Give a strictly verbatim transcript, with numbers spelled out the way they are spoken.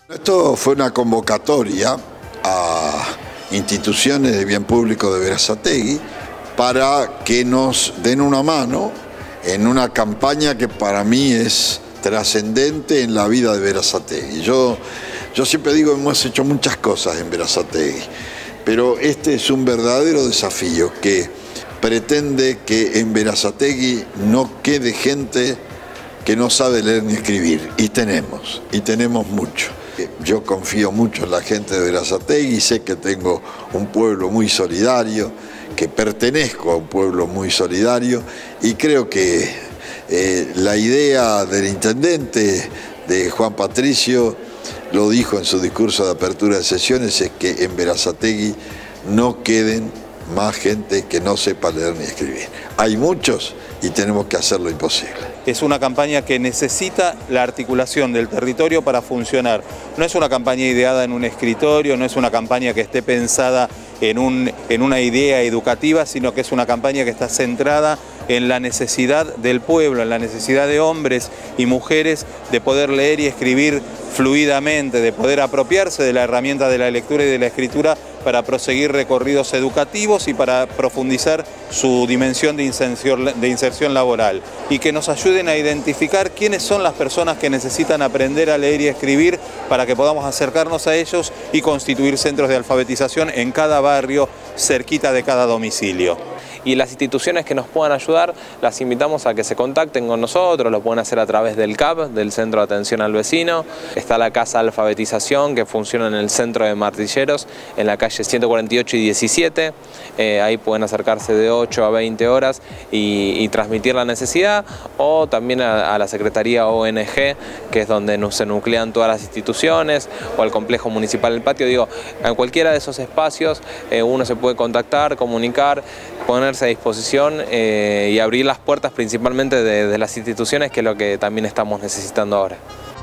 Esto fue una convocatoria a instituciones de bien público de Berazategui para que nos den una mano en una campaña que para mí es trascendente en la vida de Berazategui. Yo, yo siempre digo que hemos hecho muchas cosas en Berazategui, pero este es un verdadero desafío que pretende que en Berazategui no quede gente que no sabe leer ni escribir, y tenemos, y tenemos mucho. Yo confío mucho en la gente de Berazategui, sé que tengo un pueblo muy solidario, que pertenezco a un pueblo muy solidario, y creo que eh, la idea del intendente, de Juan Patricio, lo dijo en su discurso de apertura de sesiones, es que en Berazategui no queden más gente que no sepa leer ni escribir. Hay muchos y tenemos que hacer lo imposible. Es una campaña que necesita la articulación del territorio para funcionar. No es una campaña ideada en un escritorio, no es una campaña que esté pensada en, un, en una idea educativa, sino que es una campaña que está centrada en la necesidad del pueblo, en la necesidad de hombres y mujeres de poder leer y escribir fluidamente, de poder apropiarse de la herramienta de la lectura y de la escritura para proseguir recorridos educativos y para profundizar su dimensión de inserción, de inserción laboral, y que nos ayuden a identificar quiénes son las personas que necesitan aprender a leer y escribir para que podamos acercarnos a ellos y constituir centros de alfabetización en cada barrio, cerquita de cada domicilio. Y las instituciones que nos puedan ayudar, las invitamos a que se contacten con nosotros, lo pueden hacer a través del C A P, del Centro de Atención al Vecino. Está la Casa de Alfabetización, que funciona en el centro de Martilleros, en la calle ciento cuarenta y ocho y diecisiete. Eh, ahí pueden acercarse de ocho a veinte horas y, y transmitir la necesidad, o también a, a la Secretaría O N G, que es donde se nuclean todas las instituciones, o al Complejo Municipal del Patio. Digo, en cualquiera de esos espacios eh, uno se puede contactar, comunicar, ponerse a disposición eh, y abrir las puertas principalmente de, de las instituciones, que es lo que también estamos necesitando ahora.